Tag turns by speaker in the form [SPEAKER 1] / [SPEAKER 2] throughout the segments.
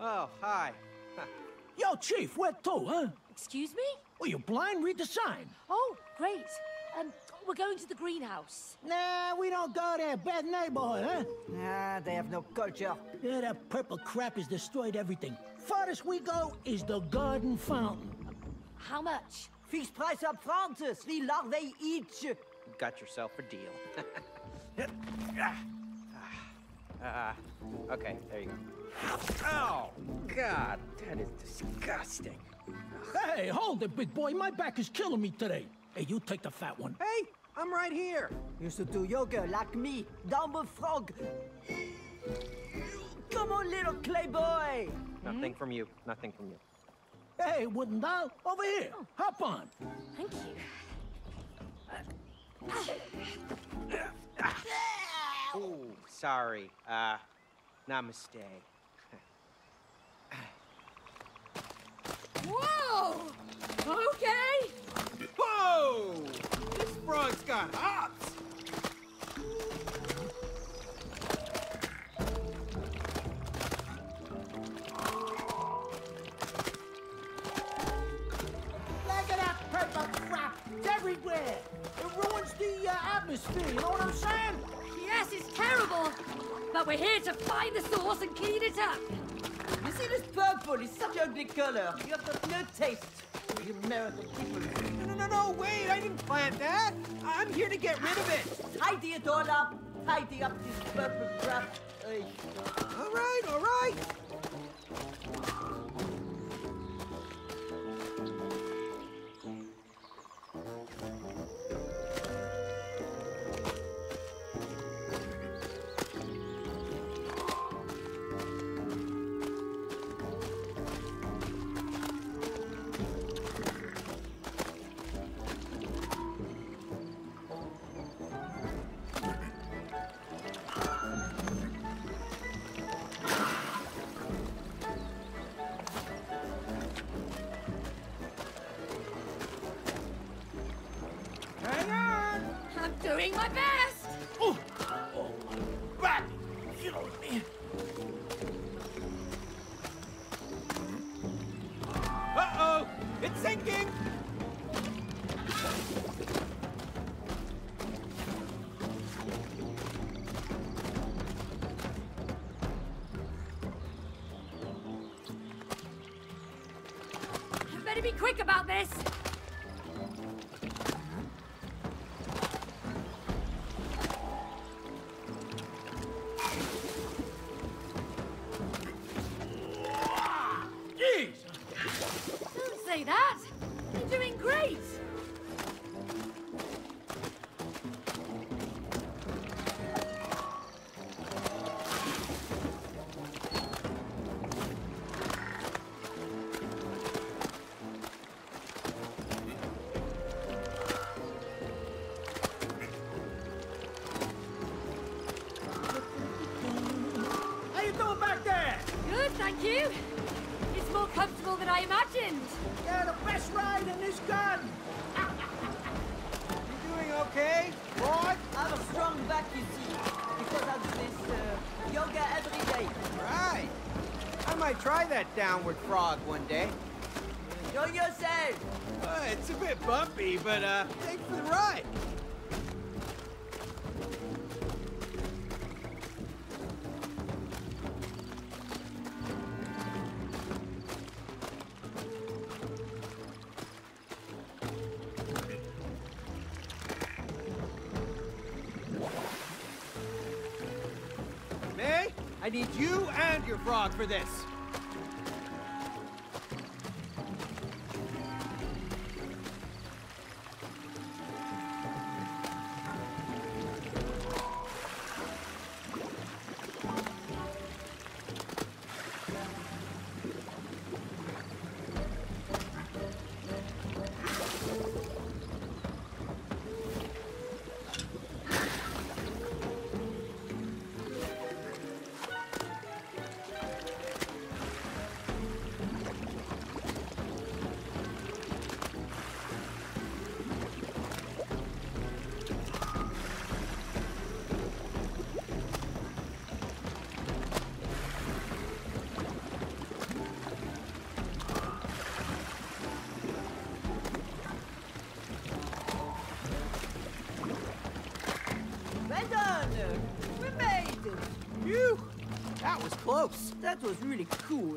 [SPEAKER 1] Oh, hi.
[SPEAKER 2] Yo, Chief, where to, huh?
[SPEAKER 3] Excuse me?
[SPEAKER 2] Well, you blind? Read the sign.
[SPEAKER 3] Oh, great. We're going to the greenhouse.
[SPEAKER 2] Nah, we don't go there. Bad neighborhood, huh?
[SPEAKER 4] Ah, they have no culture.
[SPEAKER 2] Yeah, that purple crap has destroyed everything. Farthest we go is the garden fountain.
[SPEAKER 3] How much?
[SPEAKER 4] Fixed price up front, 3 larvae each.
[SPEAKER 1] Got yourself a deal. Okay, there you go. Oh, God, that is disgusting.
[SPEAKER 2] Hey, hold it, big boy. My back is killing me today. Hey, you take the fat one.
[SPEAKER 1] Hey, I'm right here.
[SPEAKER 4] Used to do yoga like me. Dumb frog. Come on, little clay boy.
[SPEAKER 1] Nothing from you. Nothing from you.
[SPEAKER 2] Hey, wooden doll, over here. Hop on.
[SPEAKER 3] Thank you.
[SPEAKER 1] Oh, sorry. Namaste.
[SPEAKER 3] Whoa! Okay!
[SPEAKER 1] Whoa! This frog's got hops!
[SPEAKER 2] Look at that purple crap. It's everywhere. It ruins the atmosphere, you know what I'm saying?
[SPEAKER 3] Yes, it's terrible! But we're here to find the source and clean it up.
[SPEAKER 4] You see this purple? It's such an ugly color. You have got no taste. You American people.
[SPEAKER 1] No, wait, I didn't plant that. I'm here to get rid of it.
[SPEAKER 4] Tidy it all up. Tidy up this purple crap. Ay.
[SPEAKER 1] All right.
[SPEAKER 2] Hang on.
[SPEAKER 3] I'm doing my best!
[SPEAKER 2] Oh, my back. Killing me.
[SPEAKER 1] Uh-oh! It's sinking!
[SPEAKER 3] You better be quick about this!
[SPEAKER 2] Jeez.
[SPEAKER 3] Don't say that! You're doing great!
[SPEAKER 2] How you doing back there?
[SPEAKER 3] Good, thank you! It's more comfortable than I imagined!
[SPEAKER 2] Yeah, the best ride in this garden.
[SPEAKER 1] You doing okay, Rod?
[SPEAKER 4] I have a strong back, you see, because I do this yoga every day.
[SPEAKER 1] Right. I might try that downward frog one day.
[SPEAKER 4] Enjoy yourself.
[SPEAKER 1] It's a bit bumpy, but thanks for the ride. May, I need you and your frog for this.
[SPEAKER 4] Well done! We made it!
[SPEAKER 1] Phew! That was close.
[SPEAKER 2] That was really cool.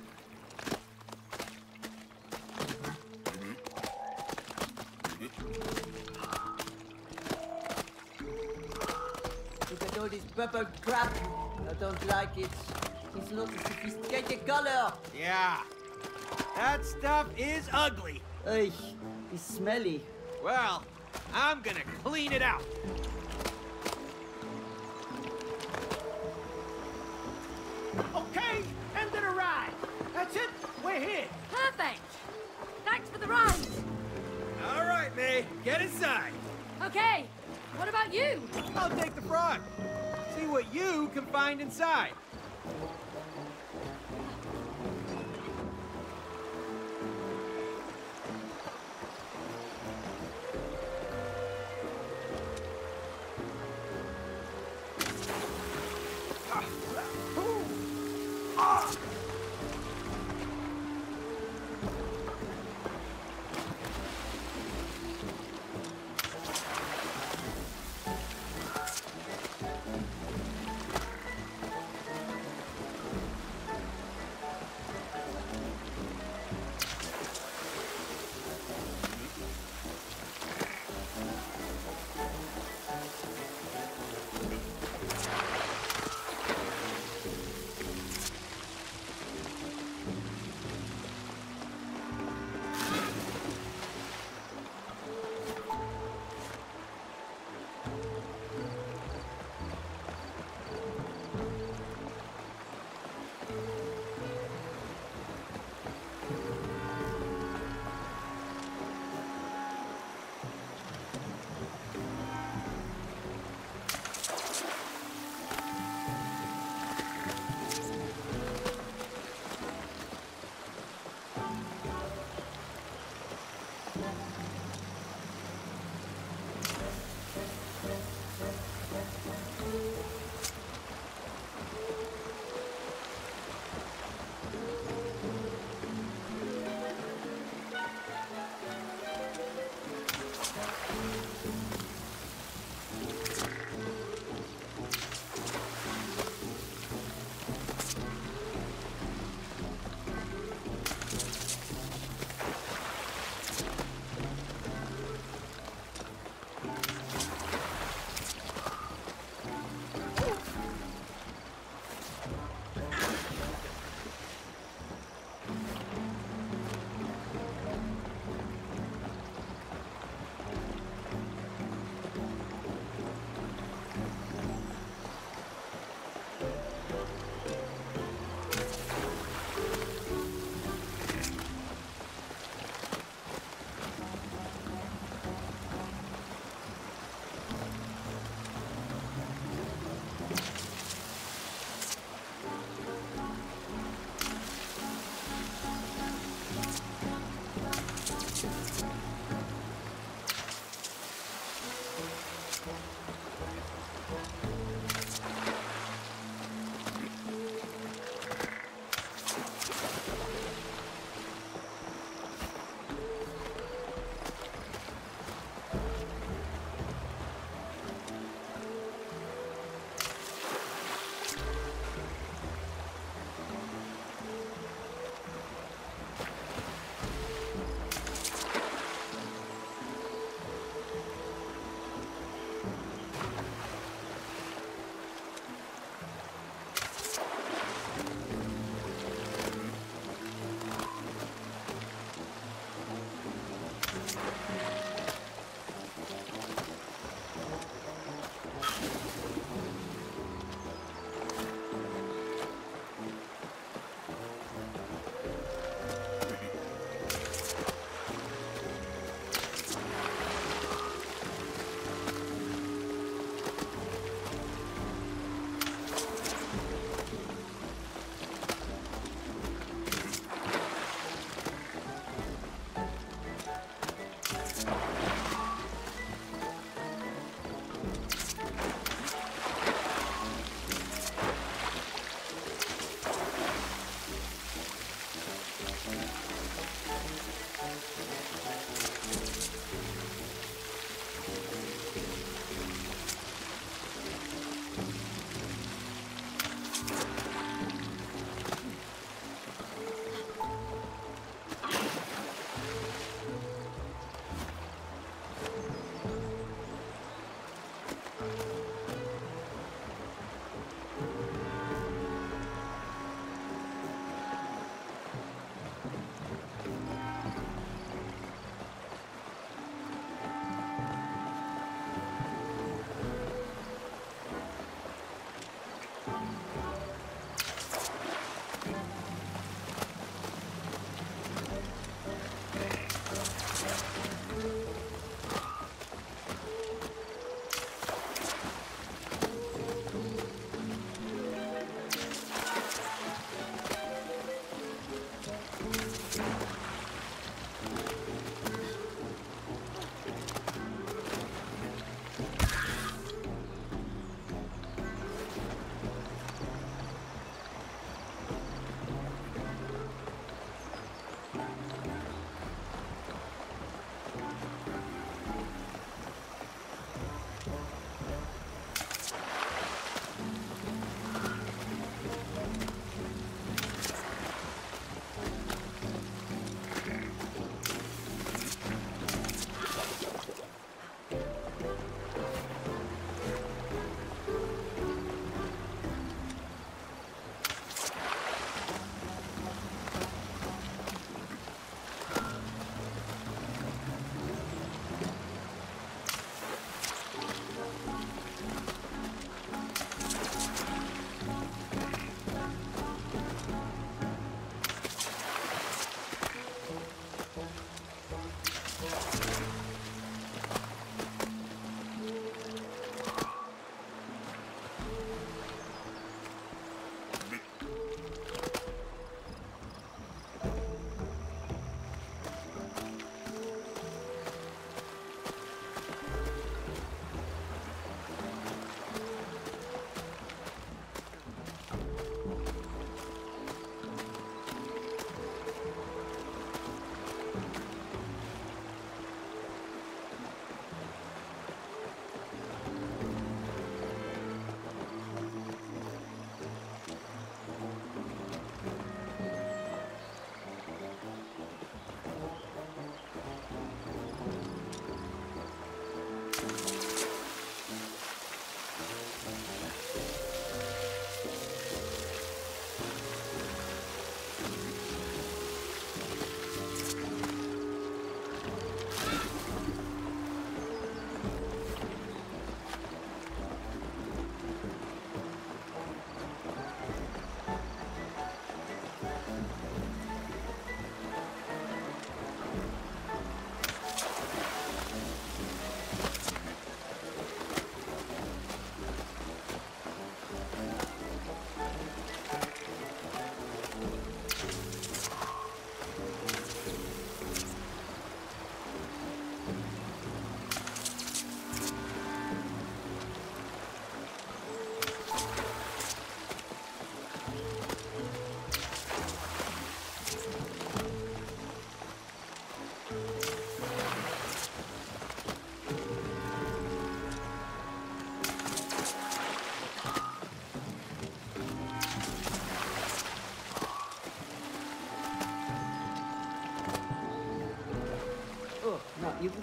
[SPEAKER 4] Look at all this purple crap. I don't like it. It's not a sophisticated color.
[SPEAKER 1] Yeah. That stuff is ugly.
[SPEAKER 4] Ugh, it's smelly.
[SPEAKER 1] Well, I'm gonna clean it out.
[SPEAKER 2] Okay, end of the ride. That's it. We're here.
[SPEAKER 3] Perfect! Thanks for the ride!
[SPEAKER 1] All right, May. Get inside.
[SPEAKER 3] Okay, what about you?
[SPEAKER 1] I'll take the front. See what you can find inside.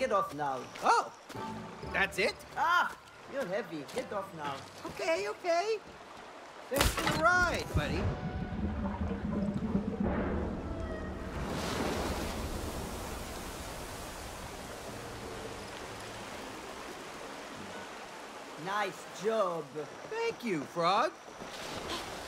[SPEAKER 4] get off now.
[SPEAKER 1] Oh, that's it?
[SPEAKER 4] Ah, you're heavy. Get off now.
[SPEAKER 1] Okay, okay. Thanks for the ride, buddy.
[SPEAKER 4] Nice job.
[SPEAKER 1] Thank you, Frog.